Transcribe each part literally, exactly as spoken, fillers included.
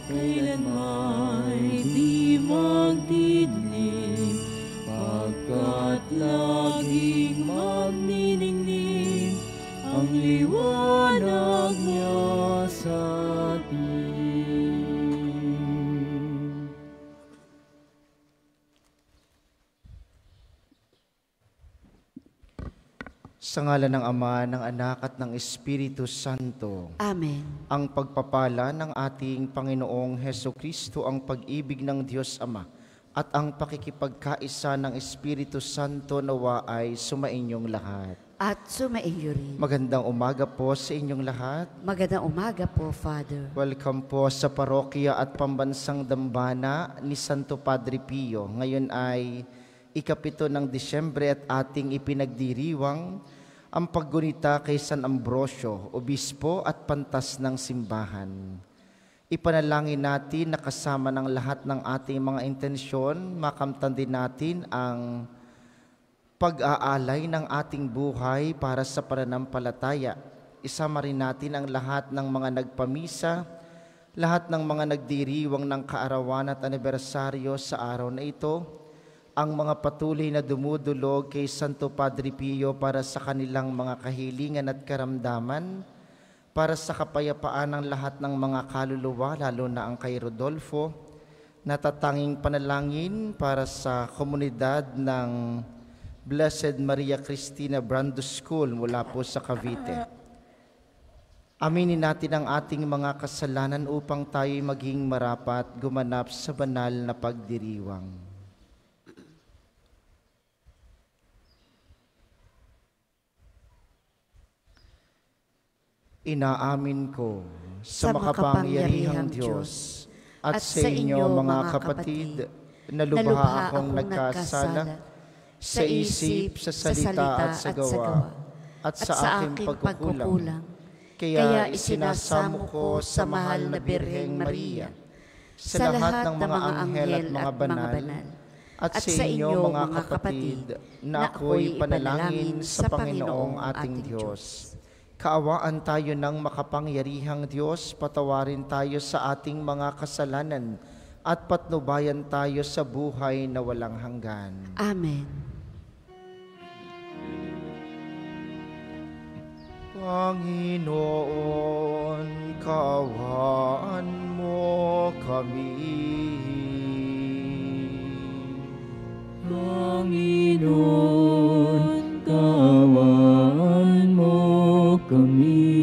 kailanman di magdilim, pagkat laging magniningning ang liwanag niya sa atin. Sa ngalan ng Ama, ng Anak at ng Espiritu Santo. Amen. Ang pagpapala ng ating Panginoong Hesukristo, ang pag-ibig ng Diyos Ama, at ang pakikipagkaisa ng Espiritu Santo nawa ay sumainyong lahat. At sumaiyo rin. Magandang umaga po sa inyong lahat. Magandang umaga po, Father. Welcome po sa parokya at pambansang dambana ni Santo Padre Pio. Ngayon ay ikapito ng Disyembre at ating ipinagdiriwang ang paggunita kay San Ambrosio, obispo at pantas ng simbahan. Ipanalangin natin na kasama ng lahat ng ating mga intensyon, makamtan din natin ang pag-aalay ng ating buhay para sa pananampalataya. Isama rin natin ang lahat ng mga nagpamisa, lahat ng mga nagdiriwang ng kaarawan at anibersaryo sa araw na ito, ang mga patuloy na dumudulog kay Santo Padre Pio para sa kanilang mga kahilingan at karamdaman, para sa kapayapaan ng lahat ng mga kaluluwa, lalo na ang kay Rodolfo, natatanging panalangin para sa komunidad ng Blessed Maria Cristina Brando School mula po sa Cavite. Aminin natin ang ating mga kasalanan upang tayo'y maging marapat gumanap sa banal na pagdiriwang. Inaamin ko sa makapangyarihang Diyos at sa inyo mga kapatid na lubha akong nagkasala sa isip, sa salita at sa gawa at sa aking pagkukulang. Kaya isinasamo ko sa mahal na Birheng Maria, sa lahat ng mga anghel at mga banal, at sa inyo mga kapatid na ako'y panalangin sa Panginoong ating Diyos. Kaawaan tayo ng makapangyarihang Diyos, patawarin tayo sa ating mga kasalanan at patnubayan tayo sa buhay na walang hanggan. Amen. Panginoon, kaawaan mo kami. Panginoon, kaawaan mo kami.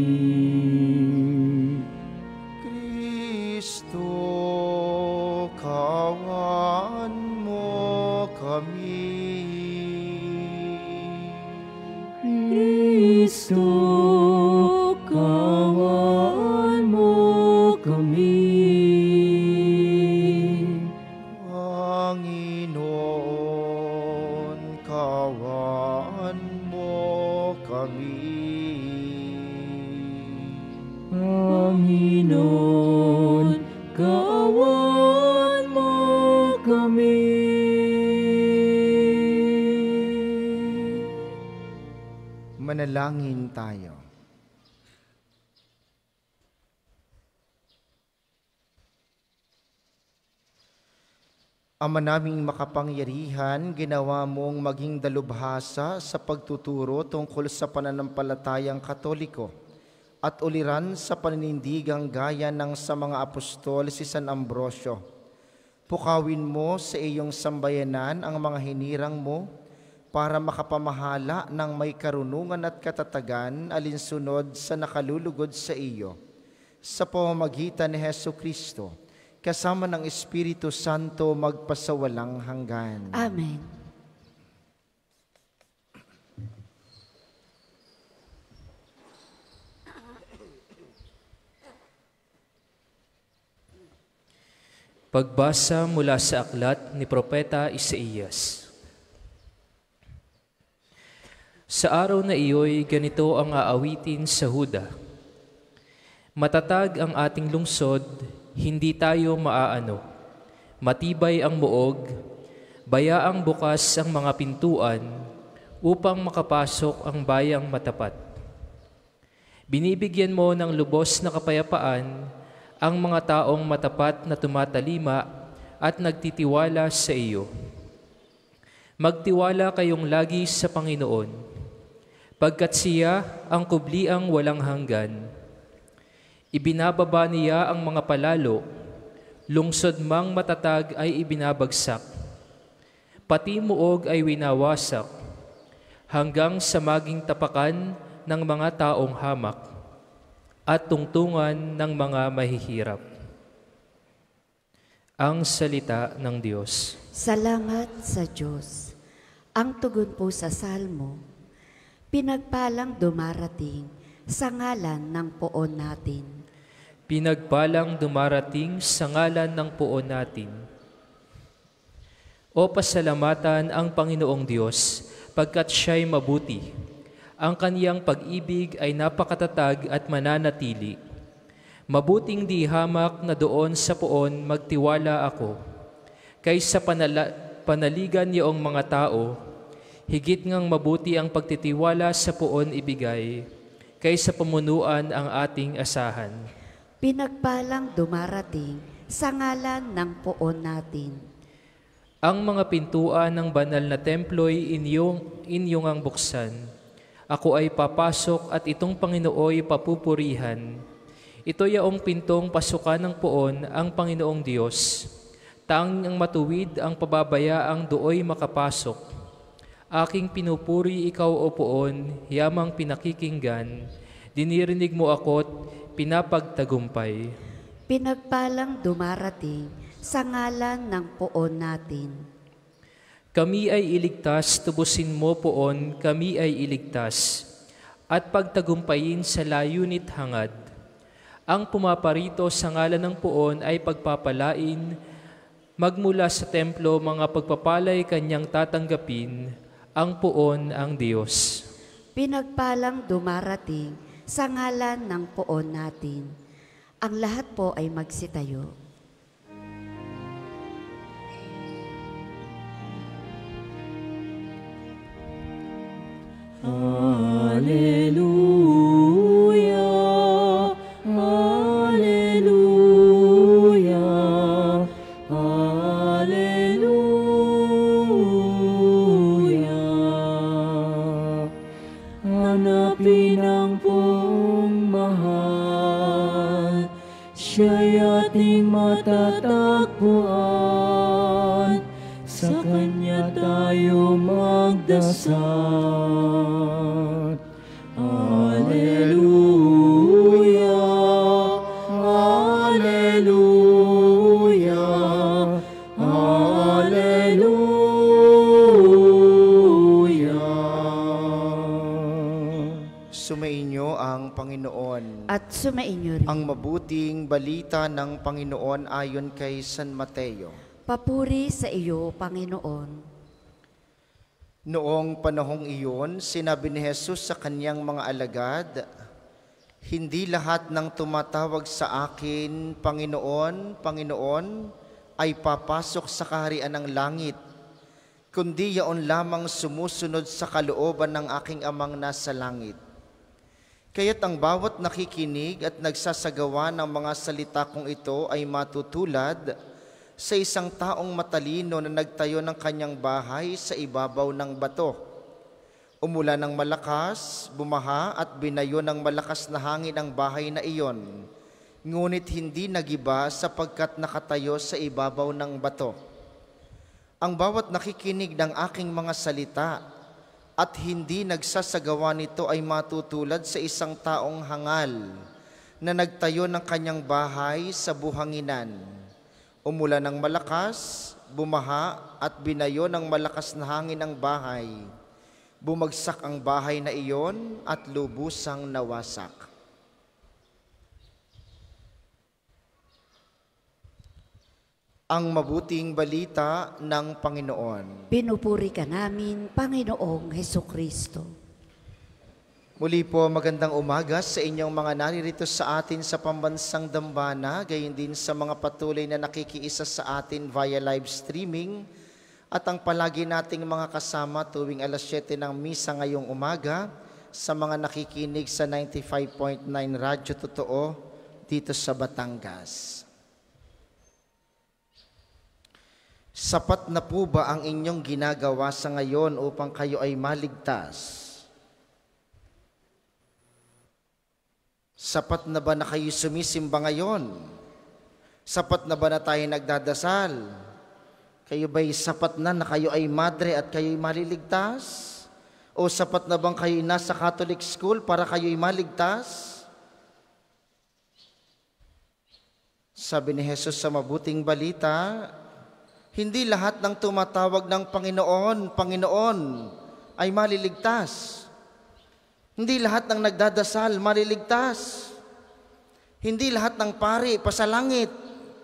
Kristo, kaawaan mo kami. Kristo, kaawaan mo kami. Panginoon, kaawaan mo kami. Panginoon, kaawaan mo kami. Manalangin tayo. Ama naming makapangyarihan, ginawa mong maging dalubhasa sa pagtuturo tungkol sa pananampalatayang Katoliko at uliran sa paninindigang gaya ng sa mga apostol si San Ambrosio. Pukawin mo sa iyong sambayanan ang mga hinirang mo para makapamahala ng may karunungan at katatagan alinsunod sa nakalulugod sa iyo. Sa pamamagitan ni Hesukristo, kasama ng Espiritu Santo magpasawalang hanggan. Amen. Pagbasa mula sa aklat ni Propeta Isaías. Sa araw na iyo'y ganito ang aawitin sa Huda. Matatag ang ating lungsod, hindi tayo maaano. Matibay ang muog, bayaang bukas ang mga pintuan upang makapasok ang bayang matapat. Binibigyan mo ng lubos na kapayapaan ang mga taong matapat na tumatalima at nagtitiwala sa iyo. Magtiwala kayong lagi sa Panginoon, pagkat siya ang kubliang walang hanggan. Ibinababa niya ang mga palalo, lungsod mang matatag ay ibinabagsak. Pati muog ay winawasak, hanggang sa maging tapakan ng mga taong hamak at tungtungan ng mga mahihirap. Ang salita ng Diyos. Salamat sa Diyos. Ang tugon po sa salmo, pinagpalang dumarating sa ngalan ng poon natin. Pinagpalang dumarating sa ngalan ng poon natin. O pasalamatan ang Panginoong Diyos, pagkat siya'y mabuti. Ang kaniyang pag-ibig ay napakatatag at mananatili. Mabuting di hamak na doon sa poon magtiwala ako, kaysa panala- panaligan niyoong mga tao, higit ngang mabuti ang pagtitiwala sa poon ibigay, kaysa pamunuan ang ating asahan. Pinagpalang dumarating sa ngalan ng poon natin. Ang mga pintuan ng banal na templo'y inyong, inyong ang buksan. Ako ay papasok at itong Panginooy papupurihan. Ito yaong pintong pasukan ng poon ang Panginoong Diyos. Tanging ang matuwid ang pababayaang dooy makapasok. Aking pinupuri ikaw o poon, yamang pinakikinggan. Dinirinig mo ako't pinapagtagumpay. Pinagpalang dumarating sa ngalan ng poon natin. Kami ay iligtas, tubusin mo poon, kami ay iligtas, at pagtagumpayin sa layunit hangad. Ang pumaparito sa ngalan ng poon ay pagpapalain, magmula sa templo mga pagpapalay kanyang tatanggapin, ang poon ang Diyos. Pinagpalang dumarating sa ngalan ng poon natin. Ang lahat po ay magsitayo. Hallelujah, hallelujah, hallelujah. Hanapin ang pong mahal, siya'y ating matatagpuan, sa Kanya tayo magdasal. Hallelujah, hallelujah, hallelujah. Sumainyo ang Panginoon. At sumainyo rin. Ang mabuting balita ng Panginoon ayon kay San Mateo. Papuri sa iyo, Panginoon. Noong panahong iyon, sinabi ni Jesus sa kanyang mga alagad, "Hindi lahat ng tumatawag sa akin, Panginoon, Panginoon, ay papasok sa kaharian ng langit, kundi yaon lamang sumusunod sa kalooban ng aking Amang nasa langit. Kaya't ang bawat nakikinig at nagsasagawa ng mga salita kong ito ay matutulad sa isang taong matalino na nagtayo ng kanyang bahay sa ibabaw ng bato. Umulan ng malakas, bumaha at binayo ng malakas na hangin ang bahay na iyon, ngunit hindi nagiba sapagkat nakatayo sa ibabaw ng bato. Ang bawat nakikinig ng aking mga salita at hindi nagsasagawa nito ay matutulad sa isang taong hangal na nagtayo ng kanyang bahay sa buhanginan. Umulan ng malakas, bumaha at binayo ng malakas na hangin ang bahay. Bumagsak ang bahay na iyon at lubusang nawasak." Ang mabuting balita ng Panginoon. Pinupuri ka namin, Panginoong Hesukristo. Muli po, magandang umaga sa inyong mga naririto sa atin sa pambansang dambana, gayon din sa mga patuloy na nakikiisa sa atin via live streaming, at ang palagi nating mga kasama tuwing alas siyete ng misa ngayong umaga, sa mga nakikinig sa ninety-five point nine Radyo Totoo dito sa Batangas. Sapat na po ba ang inyong ginagawa sa ngayon upang kayo ay maligtas? Sapat na ba na kayo sumisimba ngayon? Sapat na ba na tayo nagdadasal? Kayo ba'y sapat na na kayo ay madre at kayo ay maliligtas? O sapat na bang kayo nasa Catholic school para kayo ay maligtas? Sabi ni Jesus sa mabuting balita, hindi lahat ng tumatawag ng Panginoon, Panginoon ay maliligtas. Hindi lahat ng nagdadasal maliligtas. Hindi lahat ng pari pasalangit.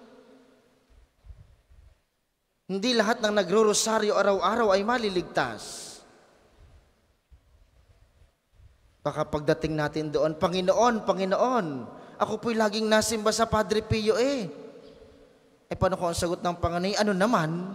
Hindi lahat ng nagro-rosaryo araw-araw ay maliligtas. Baka pagdating natin doon, Panginoon, Panginoon, ako po'y laging nasimba sa Padre Pio eh. Eh paano ko ang sagot ng Panginoon? Ano naman?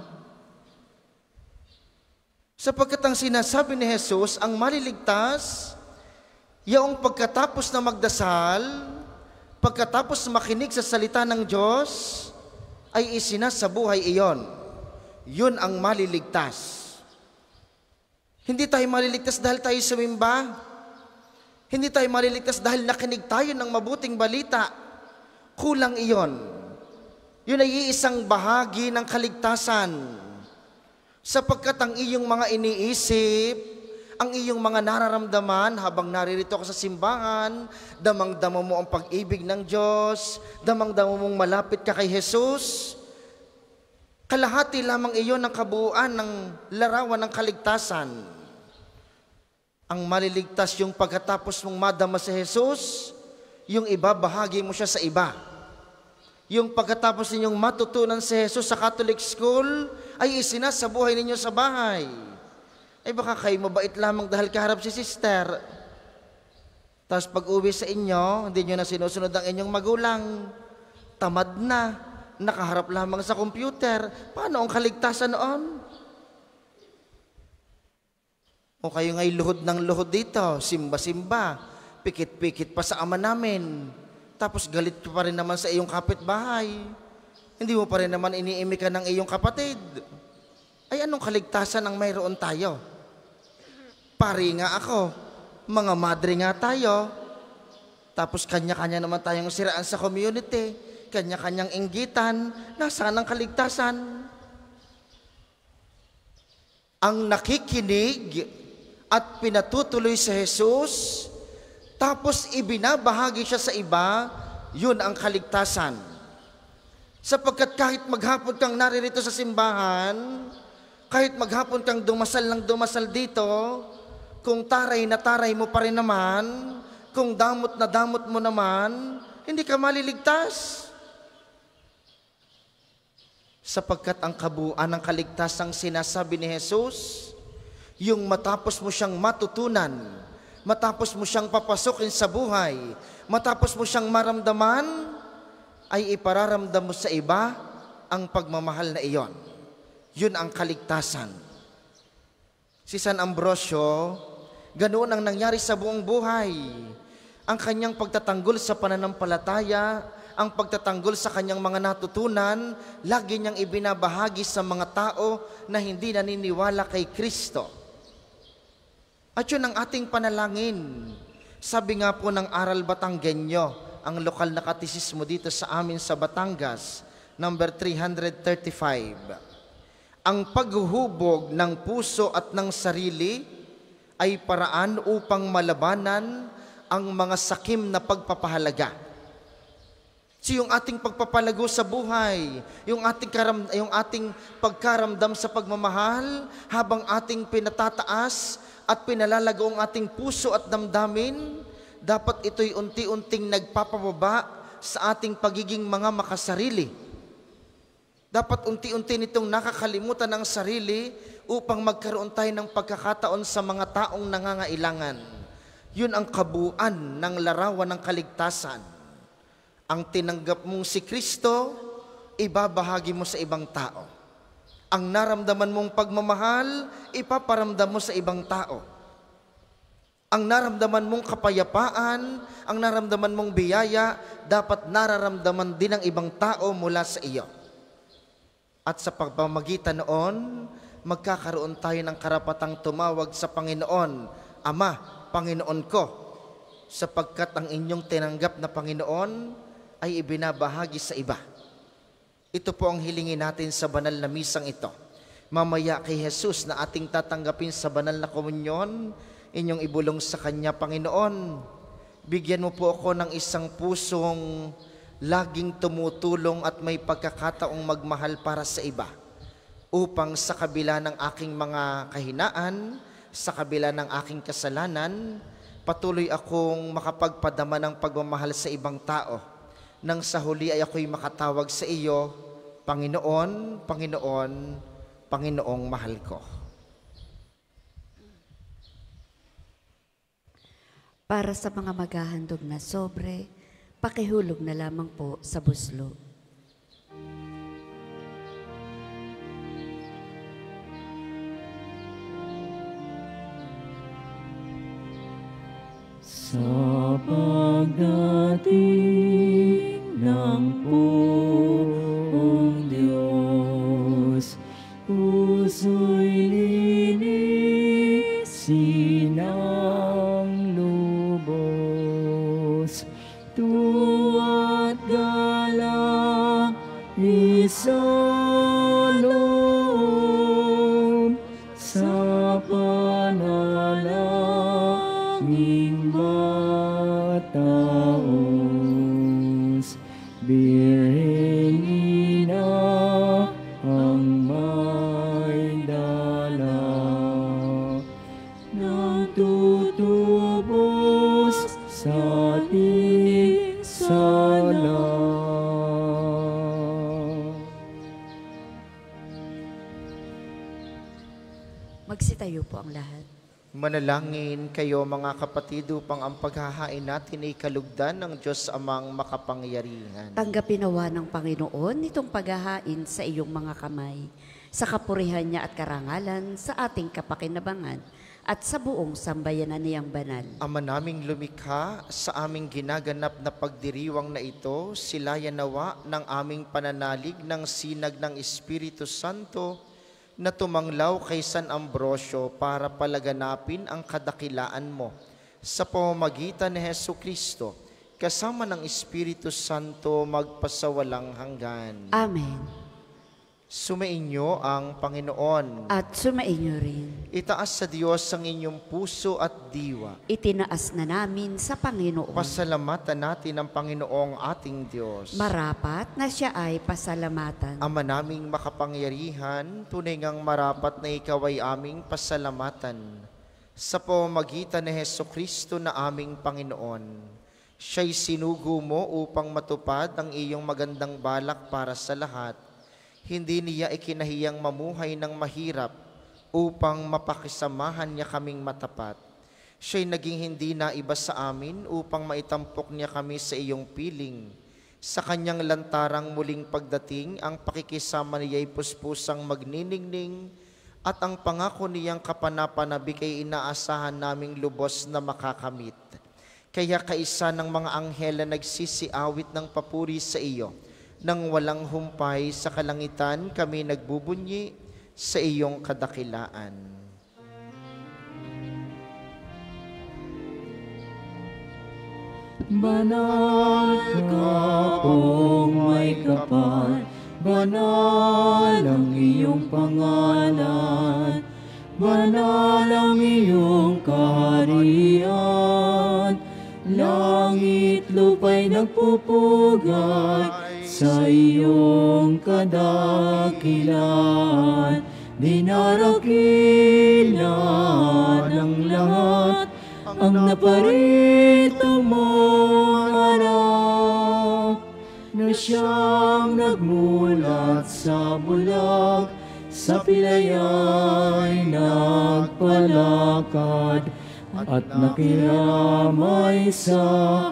Sapagkat ang sinasabi ni Jesus, ang maliligtas, yaong pagkatapos na magdasal, pagkatapos makinig sa salita ng Diyos, ay isinasabuhay iyon. Yun ang maliligtas. Hindi tayo maliligtas dahil tayo sumimba. Hindi tayo maliligtas dahil nakinig tayo ng mabuting balita. Kulang iyon. Yun ay iisang bahagi ng kaligtasan. Sapagkat ang iyong mga iniisip, ang iyong mga nararamdaman habang naririto ka sa simbahan, damang-dama mo ang pag-ibig ng Diyos, damang-dama mong malapit ka kay Jesus, kalahati lamang iyon ng kabuuan ng larawan ng kaligtasan. Ang maliligtas yung pagkatapos mong madama sa Jesus, yung iba, bahagi mo siya sa iba. Yung pagkatapos ninyong matutunan si Jesus sa Catholic school, ay isinasabuhay ninyo sa bahay. Ay baka kayo mabait lamang dahil kaharap si sister. Tapos pag uwi sa inyo, hindi nyo na sinusunod ang inyong magulang. Tamad na, nakaharap lamang sa computer. Paano ang kaligtasan noon? O kayo nga'y luhod ng luhod dito, simba-simba, pikit-pikit pa sa ama namin. Tapos galit pa rin naman sa iyong kapitbahay. Hindi mo pa rin naman iniimikan ng iyong kapatid. Ay anong kaligtasan ang mayroon tayo? Pari nga ako, mga madre nga tayo. Tapos kanya-kanya naman tayong siraan sa community, kanya-kanyang inggitan, nasaan ang kaligtasan? Ang nakikinig at pinatutuloy sa Jesus, tapos ibinabahagi siya sa iba, yun ang kaligtasan. Sapagkat kahit maghapon kang naririto sa simbahan, kahit maghapon kang dumasal ng dumasal dito, kung taray na taray mo pa rin naman, kung damot na damot mo naman, hindi ka maliligtas. Sapagkat ang kabuuan ng kaligtasang sinasabi ni Jesus, yung matapos mo siyang matutunan, matapos mo siyang papasukin sa buhay, matapos mo siyang maramdaman, ay ipararamdam mo sa iba ang pagmamahal na iyon. Yun ang kaligtasan. Si San Ambrosio, ganoon ang nangyari sa buong buhay. Ang kanyang pagtatanggol sa pananampalataya, ang pagtatanggol sa kanyang mga natutunan, lagi niyang ibinabahagi sa mga tao na hindi naniniwala kay Kristo. At yun ang ating panalangin. Sabi nga po ng Aral Batanggenyo, ang lokal na katisismo dito sa amin sa Batangas, number three thirty-five. Ang paghuhubog ng puso at ng sarili ay paraan upang malabanan ang mga sakim na pagpapahalaga. So yung ating pagpapalago sa buhay, yung ating, karam, yung ating pagkaramdam sa pagmamahal, habang ating pinatataas at pinalalago ang ating puso at damdamin, dapat ito'y unti-unting nagpapababa sa ating pagiging mga makasarili. Dapat unti-unti nitong nakakalimutan ng sarili upang magkaroon tayo ng pagkakataon sa mga taong nangangailangan. Yun ang kabuuan ng larawan ng kaligtasan. Ang tinanggap mong si Kristo, ibabahagi mo sa ibang tao. Ang naramdaman mong pagmamahal, ipaparamdam mo sa ibang tao. Ang naramdaman mong kapayapaan, ang naramdaman mong biyaya, dapat nararamdaman din ng ibang tao mula sa iyo. At sa pagpamagitan noon, magkakaroon tayo ng karapatang tumawag sa Panginoon, Ama, Panginoon ko, sapagkat ang inyong tinanggap na Panginoon ay ibinabahagi sa iba. Ito po ang hilingin natin sa banal na misang ito. Mamaya kay Jesus na ating tatanggapin sa banal na komunyon, inyong ibulong sa Kanya, Panginoon, bigyan mo po ako ng isang pusong laging tumutulong at may pagkakataong magmahal para sa iba, upang sa kabila ng aking mga kahinaan, sa kabila ng aking kasalanan, patuloy akong makapagpadama ng pagmamahal sa ibang tao, nang sa huli ay ako'y makatawag sa iyo, Panginoon, Panginoon, Panginoong mahal ko. Para sa mga maghahandog na sobre, pakihulog na lamang po sa buslo. Sa pagdating ng poong Diyos, puso'y linisin ang lubos, tuwa't galang isaloob sa panalangin mataos. Birheng ina ang may dala ng tutubos sa ating sala. Magsitayo po ang lahat. Manalangin kayo mga kapatid upang ang paghahain natin ay kalugdan ng Diyos Amang makapangyarihan. Tanggapin nawa ng Panginoon itong paghahain sa iyong mga kamay, sa kapurihan niya at karangalan, sa ating kapakinabangan, at sa buong sambayanan niyang banal. Ama naming lumikha, sa aming ginaganap na pagdiriwang na ito, silayan nawa ng aming pananalig ng sinag ng Espiritu Santo na tumanglaw kay San Ambrosio para palaganapin ang kadakilaan mo sa pamamagitan ni Jesucristo, kasama ng Espiritu Santo magpasawalang hanggan. Amen. Sumainyo ang Panginoon. At sumainyo rin. Itaas sa Diyos ang inyong puso at diwa. Itinaas na namin sa Panginoon. Pasalamatan natin ang Panginoong ating Diyos. Marapat na siya ay pasalamatan. Ama naming makapangyarihan, tunay ngang marapat na ikaw ay aming pasalamatan. Sa pamamagitan ni Jesucristo na aming Panginoon, siya'y sinugo mo upang matupad ang iyong magandang balak para sa lahat. Hindi niya ikinahiyang mamuhay ng mahirap upang mapakisamahan niya kaming matapat. Siya'y naging hindi na iba sa amin upang maitampok niya kami sa iyong piling. Sa kanyang lantarang muling pagdating, ang pakikisama niya'y puspusang magniningning at ang pangako niyang kapanapanabik ay inaasahan naming lubos na makakamit. Kaya kaisa ng mga anghel na nagsisiawit ng papuri sa iyo, nang walang humpay sa kalangitan kami nagbubunyi sa iyong kadakilaan. Banal ka pong may kapal, banal ang iyong pangalan, banal ang iyong kaharian, langit lupa'y nagpupugay sa iyong kadakilaan. Dinarakilan ng lahat ang naparito mong anak, na siyang nagmulat sa bulag, sa pilaya'y nagpalakad, at nakiramay sa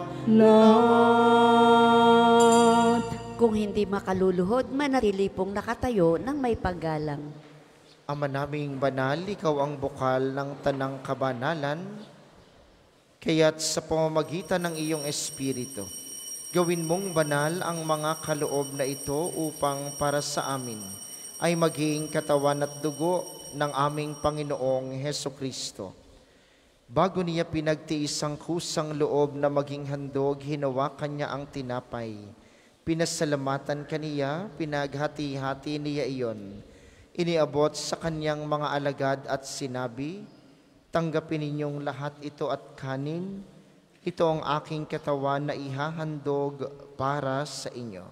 lahat. Kung hindi makaluluhod, manatili pong nakatayo ng may paggalang. Ama naming banal, ikaw ang bukal ng tanang kabanalan. Kaya't sa pamamagitan ng iyong Espiritu, gawin mong banal ang mga kaloob na ito upang para sa amin ay maging katawan at dugo ng aming Panginoong Hesukristo. Bago niya pinagtiis ang kusang loob na maging handog, hinawakan niya ang tinapay. Pinasalamatan kaniya, pinaghati-hati niya iyon. Iniabot sa kanyang mga alagad at sinabi, tanggapin ninyong lahat ito at kanin. Ito ang aking katawan na ihahandog para sa inyo.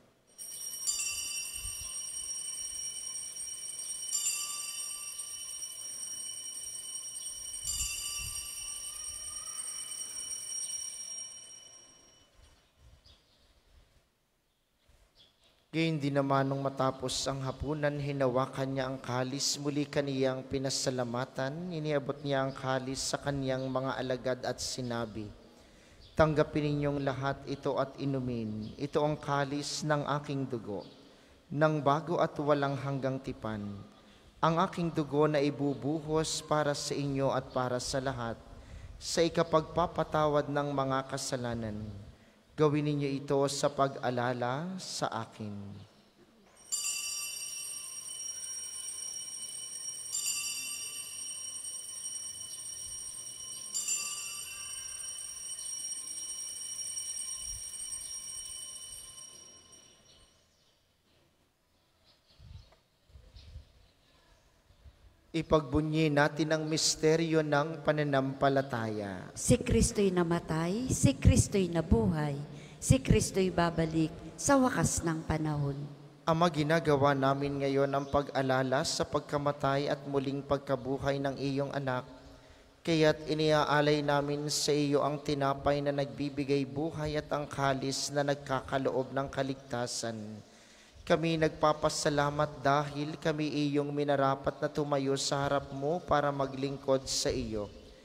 Gayon din naman nung matapos ang hapunan, hinawakan niya ang kalis, muli kaniyang pinasalamatan, iniabot niya ang kalis sa kaniyang mga alagad at sinabi, tanggapin ninyong lahat ito at inumin, ito ang kalis ng aking dugo, ng bago at walang hanggang tipan, ang aking dugo na ibubuhos para sa inyo at para sa lahat, sa ikapagpapatawad ng mga kasalanan. Gawin ninyo ito sa pag-alala sa akin. Ipagbunyi natin ang misteryo ng pananampalataya. Si Kristo'y namatay, si Kristo'y nabuhay, si Kristo'y babalik sa wakas ng panahon. Ama, ginagawa namin ngayon ang pag-alala sa pagkamatay at muling pagkabuhay ng iyong anak. Kaya't iniaalay namin sa iyo ang tinapay na nagbibigay buhay at ang kalis na nagkakaloob ng kaligtasan. Kami nagpapasalamat dahil kami iyong minarapat na tumayo sa harap mo para maglingkod sa iyo.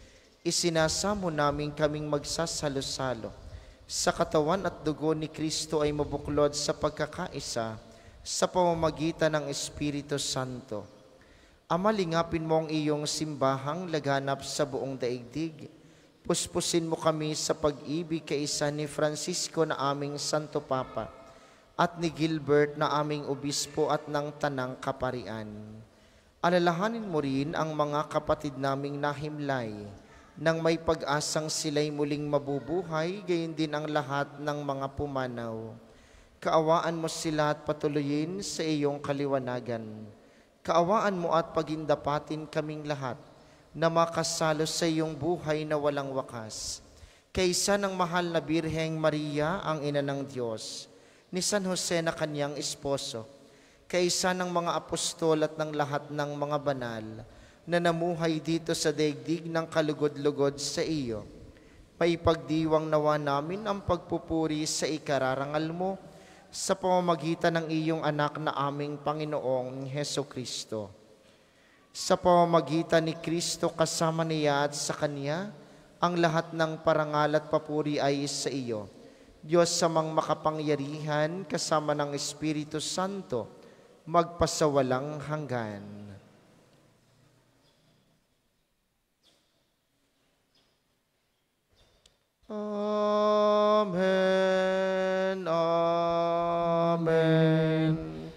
Isinasamo namin kaming magsasalo-salo sa katawan at dugo ni Kristo ay mabuklod sa pagkakaisa sa pamamagitan ng Espiritu Santo. Ama, lingapin mo ang iyong simbahang laganap sa buong daigdig. Puspusin mo kami sa pag-ibig kaisa ni Francisco na aming Santo Papa at ni Gilbert na aming obispo at ng Tanang Kaparian. Alalahanin mo rin ang mga kapatid naming nahimlay nang may pag-asang sila'y muling mabubuhay, gayon din ang lahat ng mga pumanaw. Kaawaan mo sila at patuloyin sa iyong kaliwanagan. Kaawaan mo at pagindapatin kaming lahat na makasalo sa iyong buhay na walang wakas. Kaysa ng mahal na Birheng Maria, ang ina ng Diyos, ni San Jose na kanyang esposo, kaisa ng mga apostol at ng lahat ng mga banal na namuhay dito sa daigdig ng kalugod-lugod sa iyo. Maipagdiwang nawa namin ang pagpupuri sa ikararangal mo sa pamamagitan ng iyong anak na aming Panginoong Hesukristo. Sa pamamagitan ni Kristo kasama niya at sa Kanya, ang lahat ng parangal at papuri ay sa iyo, Diyos samang makapangyarihan kasama ng Espiritu Santo, magpasawalang hanggan. Amen. Amen.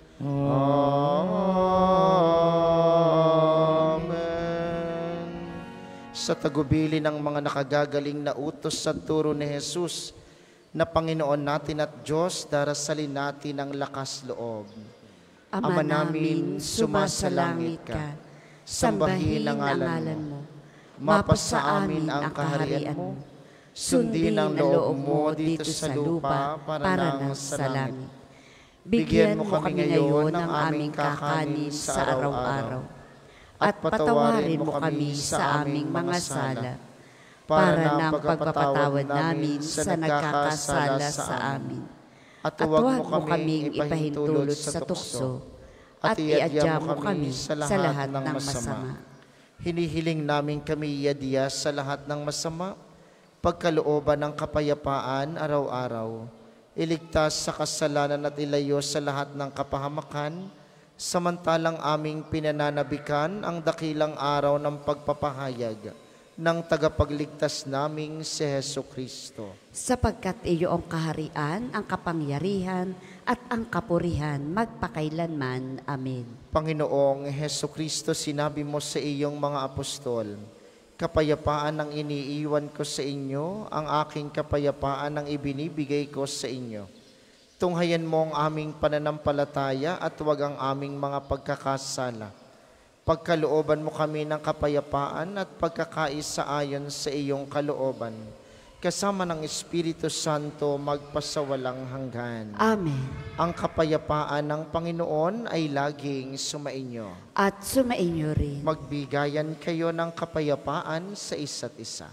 Amen. Sa tagubili ng mga nakagagaling na utos sa turo ni Jesus, na Panginoon natin at Diyos, darasalin natin ang lakas loob. Ama namin, sumasalangit ka, sambahin ang ngalan mo, mapasa amin ang kaharian mo, sundin ang loob mo dito sa lupa para nang sa langit. Bigyan mo kami ngayon ng aming kakanin sa araw-araw, at patawarin mo kami sa aming mga sala, para ng pagpapatawad namin sa nagkakasala sa amin. At huwag mo kaming ipahintulot sa tukso, at iadya mo kami sa lahat ng masama. Hinihiling namin kami iadya sa lahat ng masama, pagkalooban ng kapayapaan araw-araw. Iligtas sa kasalanan at ilayo sa lahat ng kapahamakan, samantalang aming pinananabikan ang dakilang araw ng pagpapahayag ng tagapagligtas naming si Heso Kristo. Sapagkat iyo ang kaharian, ang kapangyarihan, at ang kapurihan magpakailanman. Amen. Panginoong Heso Kristo, sinabi mo sa iyong mga apostol, kapayapaan ang iniiwan ko sa inyo, ang aking kapayapaan ang ibinibigay ko sa inyo. Tunghayan mo ang aming pananampalataya at huwag ang aming mga pagkakasala. Pagkalooban mo kami ng kapayapaan at pagkakaisa ayon sa iyong kalooban, kasama ng Espiritu Santo magpasawalang hanggan. Amen. Ang kapayapaan ng Panginoon ay laging sumainyo. At sumainyo rin. Magbigayan kayo ng kapayapaan sa isa't isa.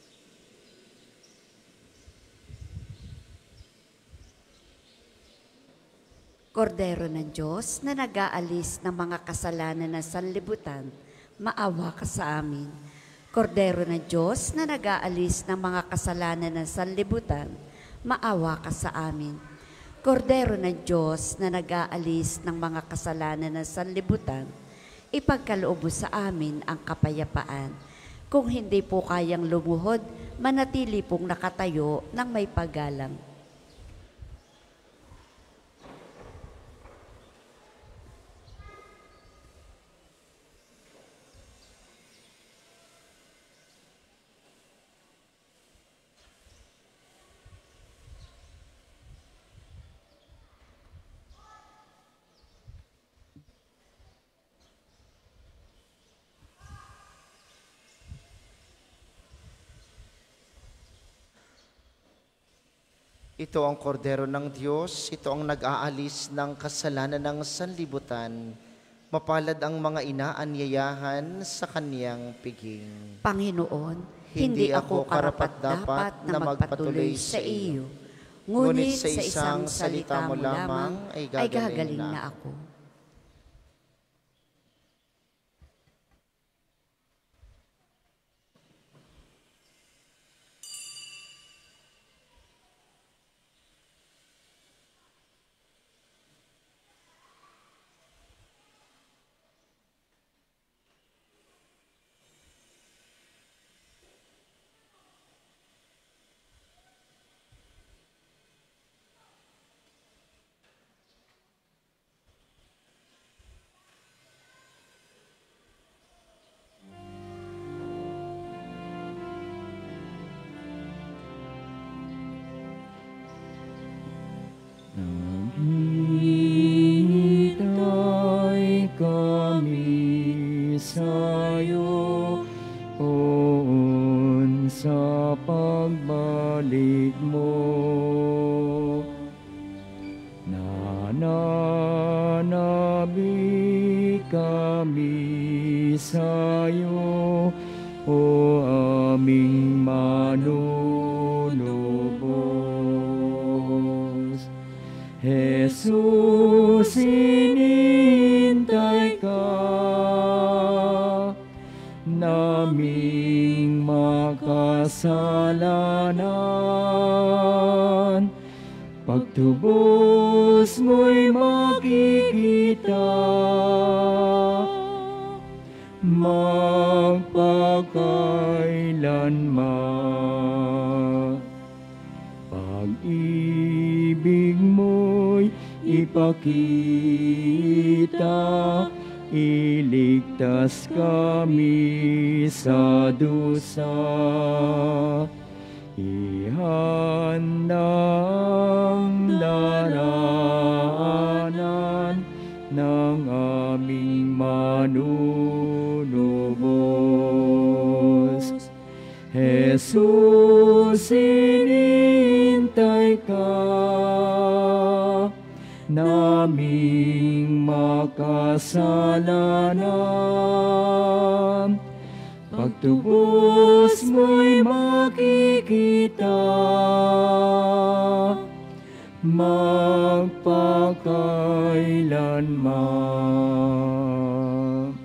Kordero ng Diyos na nag-aalis ng mga kasalanan ng sanlibutan, maawa ka sa amin. Kordero ng Diyos na nag-aalis ng mga kasalanan ng sanlibutan, maawa ka sa amin. Kordero ng Diyos na nag-aalis ng mga kasalanan ng sanlibutan, ipagkaloob mo sa amin ang kapayapaan. Kung hindi po kayang lumuhod, manatili pong nakatayo ng may paggalang. Ito ang kordero ng Diyos, ito ang nag-aalis ng kasalanan ng sanlibutan. Mapalad ang mga inaanyayahan sa kaniyang piging. Panginoon, hindi ako karapat-dapat na magpatuloy sa iyo. Ngunit sa isang salita mo lamang ay gagaling na ako. Naghihintay kami sa'yo, Poon, sa pagbalik mo. Nananabik kami sa'yo, O aming manunubos. Jesus, inintay ka naming makasalanan. Pagtubos mo'y makikita, magpakailanman. Pag-ibig mo'y ipakita, iligtas kami sa dusa. Ihanda ang daraanan ng aming manunubos. Jesus, inintay ka naming makasalanan. Pagtubos mo'y makikita, magpakailanman.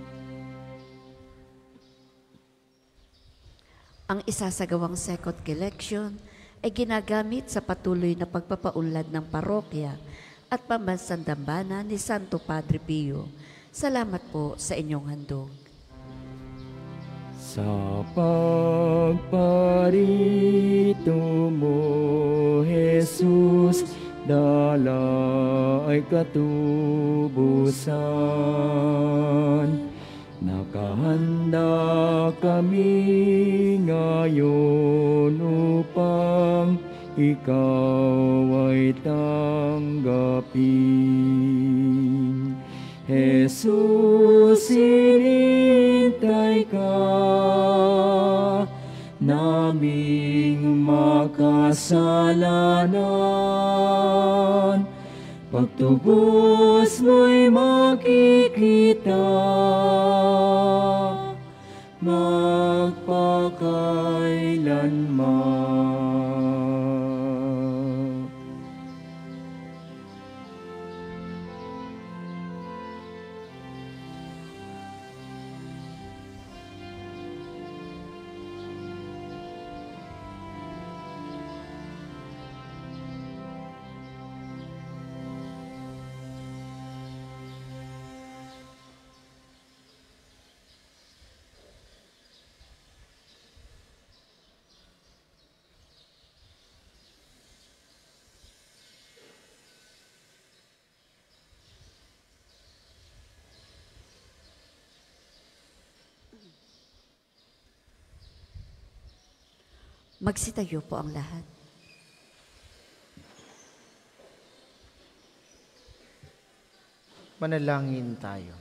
Ang isasagawang second collection ay ginagamit sa patuloy na pagpapaunlad ng parokya at pambansang dambana ni Santo Padre Pio. Salamat po sa inyong handog. Sa pagparito mo, Jesus, dala ay katubusan. Nakahanda kami ngayon upang ikaw ay tanggapin. Jesus, inintay ka naming makasalanan. Pagtubos mo'y makikita magpakailanman. Magsitayo po ang lahat. Manalangin tayo.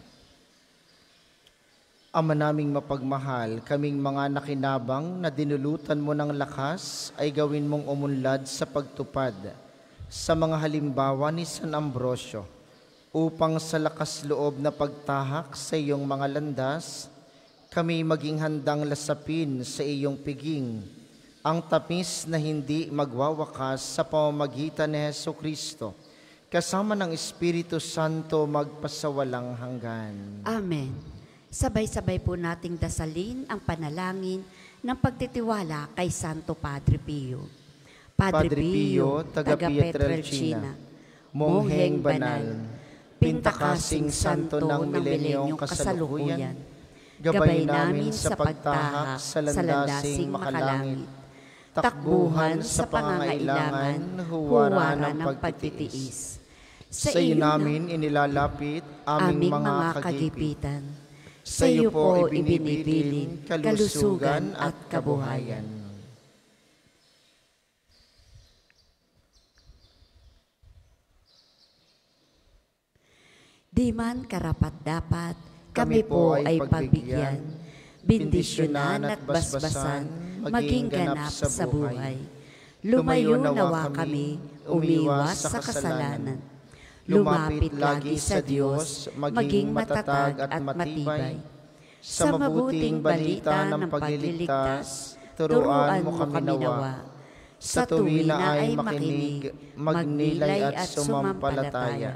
Ama naming mapagmahal, kaming mga nakinabang na dinulutan mo ng lakas ay gawin mong umunlad sa pagtupad sa mga halimbawa ni San Ambrosio upang sa lakas loob na pagtahak sa iyong mga landas, kami maging handang lasapin sa iyong piging ang tamis na hindi magwawakas sa pamamagitan ni Hesukristo, kasama ng Espiritu Santo magpasawalang hanggan. Amen. Sabay-sabay po nating dasalin ang panalangin ng pagtitiwala kay Santo Padre Pio. Padre, Padre Pio, taga Pietrelcina, Mongheng Banal, Pintakasing Santo ng milenyong kasalukuyan, gabay namin sa pagtahak sa landasing makalangit, takbuhan sa pangangailangan, huwara ng pagtitiis. Sa iyo namin inilalapit aming mga kagipitan. Sa iyo po ibinibiling kalusugan at kabuhayan. Di man karapat-dapat, kami po ay pagbigyan, bendisyonan at basbasan, maging ganap sa buhay. Lumayo nawa kami, umiwas sa kasalanan. Lumapit lagi sa Diyos, maging matatag at matibay. Sa mabuting balita ng pagliligtas, turuan mo kami nawa. Sa tuwina ay makinig, magnilay at sumampalataya.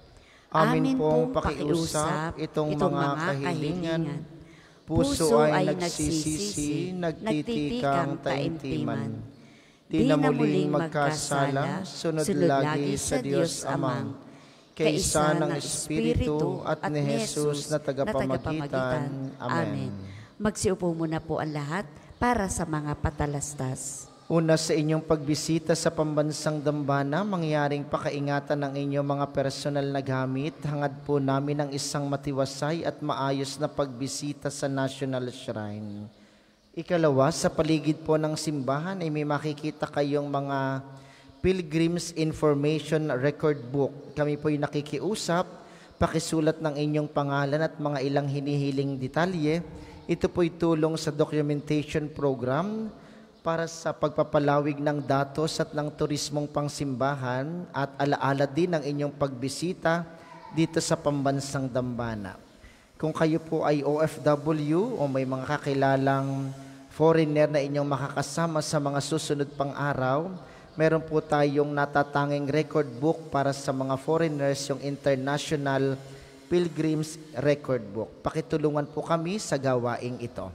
Amin pong pakiusap itong mga kahilingan. Puso ay nagsisisi, nagtitikang taimtiman. Di na muling magkasala, sunod lagi sa Diyos Amang, kaisa ng Espiritu at ni Jesus na tagapamagitan. Amen. Magsiupo muna po ang lahat para sa mga patalastas. Una sa inyong pagbisita sa pambansang dambana, mangyaring pakaingatan ng inyong mga personal na gamit. Hangad po namin ang isang matiwasay at maayos na pagbisita sa National Shrine. Ikalawa, sa paligid po ng simbahan ay may makikita kayong mga Pilgrim's Information Record Book. Kami po'y nakikiusap, pakisulat ng inyong pangalan at mga ilang hinihiling detalye. Ito po'y tulong sa documentation program para sa pagpapalawig ng datos at ng turismong pangsimbahan at alaala din ng inyong pagbisita dito sa pambansang dambana. Kung kayo po ay O F W o may mga kakilalang foreigner na inyong makakasama sa mga susunod pang araw, meron po tayong natatanging record book para sa mga foreigners, yung International Pilgrims Record Book. Pakitulungan po kami sa gawaing ito.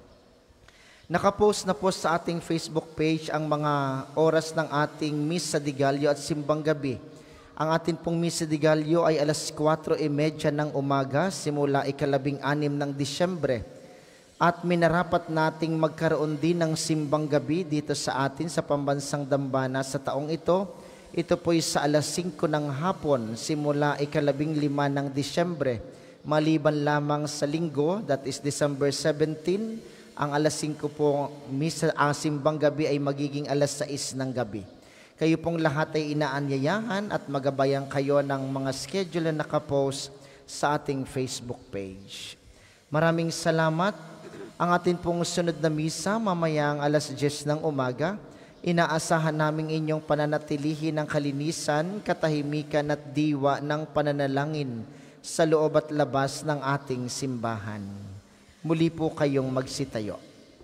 Nakapost na po sa ating Facebook page ang mga oras ng ating Misa de Gallo at Simbang Gabi. Ang ating pong Misa de Gallo ay alas kwatro trenta ng umaga simula ikalabing anim ng Disyembre. At minarapat nating magkaroon din ng simbang gabi dito sa atin sa Pambansang Dambana sa taong ito. Ito po'y sa alas singko ng hapon simula ikalabing lima ng Disyembre. Maliban lamang sa linggo, that is December seventeenth, ang alas singko po, misa, ang simbang gabi ay magiging alas sais ng gabi. Kayo pong lahat ay inaanyayahan at magabayan kayo ng mga schedule na nakapost sa ating Facebook page. Maraming salamat. Ang atin pong sunod na misa mamayang alas diyes ng umaga, inaasahan naming inyong pananatilihin ng kalinisan, katahimikan at diwa ng pananalangin sa loob at labas ng ating simbahan. Muli po kayong magsitayo.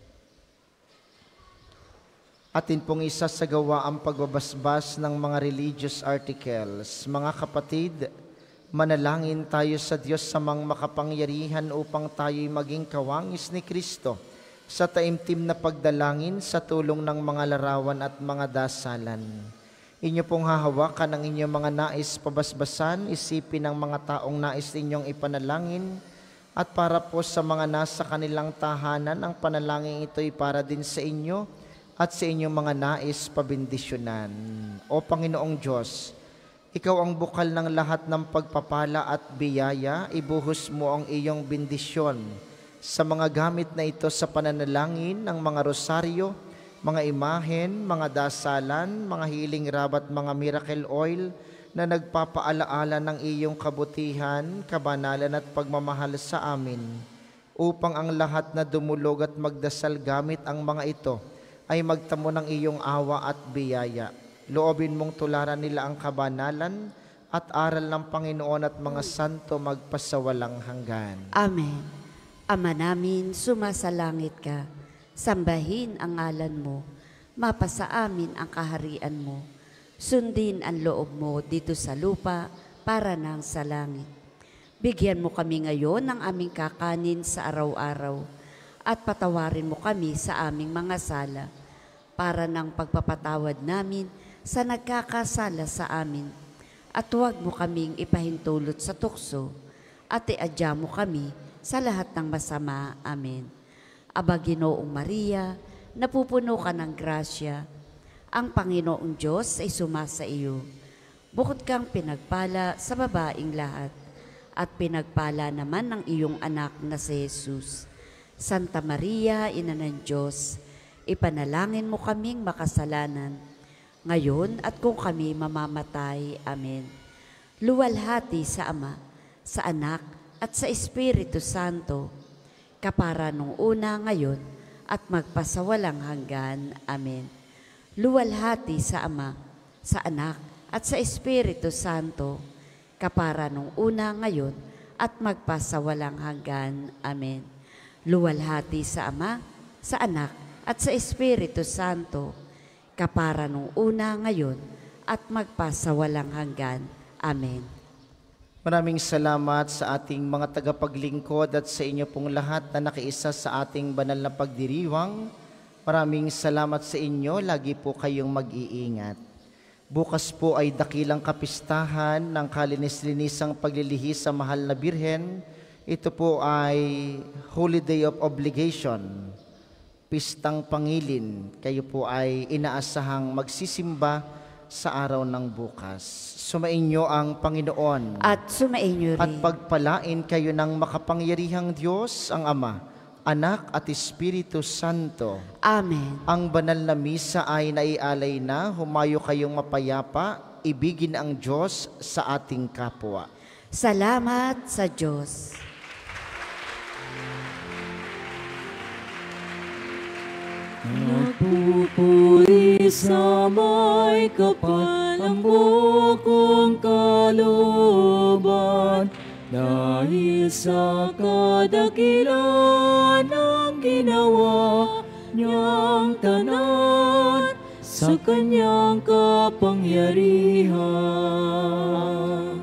Atin pong isasagawa ang pagbabasbas ng mga religious articles. Mga kapatid, manalangin tayo sa Diyos sa mga makapangyarihan upang tayo'y maging kawangis ni Kristo sa taimtim na pagdalangin sa tulong ng mga larawan at mga dasalan. Inyo pong hahawakan ang inyong mga nais pabasbasan, isipin ng mga taong nais inyong ipanalangin, at para po sa mga nasa kanilang tahanan, ang panalangin ito'y para din sa inyo at sa inyong mga nais pabindisyonan. O Panginoong Diyos, Ikaw ang bukal ng lahat ng pagpapala at biyaya, ibuhos mo ang iyong bendisyon sa mga gamit na ito sa pananalangin ng mga rosaryo, mga imahen, mga dasalan, mga healing rab at mga miracle oil na nagpapaalaala ng iyong kabutihan, kabanalan at pagmamahal sa amin, upang ang lahat na dumulog at magdasal gamit ang mga ito ay magtamo ng iyong awa at biyaya. Loobin mong tularan nila ang kabanalan at aral ng Panginoon at mga santo magpasawalang hanggan. Amen. Ama namin, sumasalangit ka. Sambahin ang ngalan mo. Mapasa amin ang kaharian mo. Sundin ang loob mo dito sa lupa para nang sa langit. Bigyan mo kami ngayon ng aming kakanin sa araw-araw at patawarin mo kami sa aming mga sala para ng pagpapatawad namin sa nagkakasala sa amin. At huwag mo kaming ipahintulot sa tukso at iadya mo kami sa lahat ng masama. Amen. Aba Ginoong Maria, napupuno ka ng grasya, ang Panginoong Diyos ay sumasa iyo. Bukod kang pinagpala sa babaing lahat, at pinagpala naman ng iyong anak na si Jesus. Santa Maria, Ina ng Diyos, ipanalangin mo kaming makasalanan, ngayon at kung kami mamamatay. Amen. Luwalhati sa Ama, sa Anak, at sa Espiritu Santo, kapara nung una, ngayon, at magpasawalang hanggan. Amen. Luwalhati sa Ama, sa Anak, at sa Espiritu Santo, kapara nung una, ngayon, at magpasawalang hanggan. Amen. Luwalhati sa Ama, sa Anak, at sa Espiritu Santo, kapara nung una, ngayon, at magpasawalang hanggan. Amen. Maraming salamat sa ating mga tagapaglingkod at sa inyo pong lahat na nakiisa sa ating banal na pagdiriwang. Maraming salamat sa inyo, lagi po kayong mag-iingat. Bukas po ay dakilang kapistahan ng kalinis-linisang paglilihis sa mahal na Birhen. Ito po ay Holy Day of Obligation, Pistang Pangilin. Kayo po ay inaasahang magsisimba sa araw ng bukas. Sumainyo ang Panginoon. At sumainyo rin. At pagpalain kayo ng makapangyarihang Diyos, ang Ama, Anak at Espiritu Santo. Amen. Ang banal na misa ay naialay na. Humayo kayong mapayapa. Ibigin ang Diyos sa ating kapwa. Salamat sa Diyos. Nagpupuri sa may kapal ang bukong kalooban, dahil sa kadakilan ng ginawa niyang tanan sa kanyang kapangyarihan.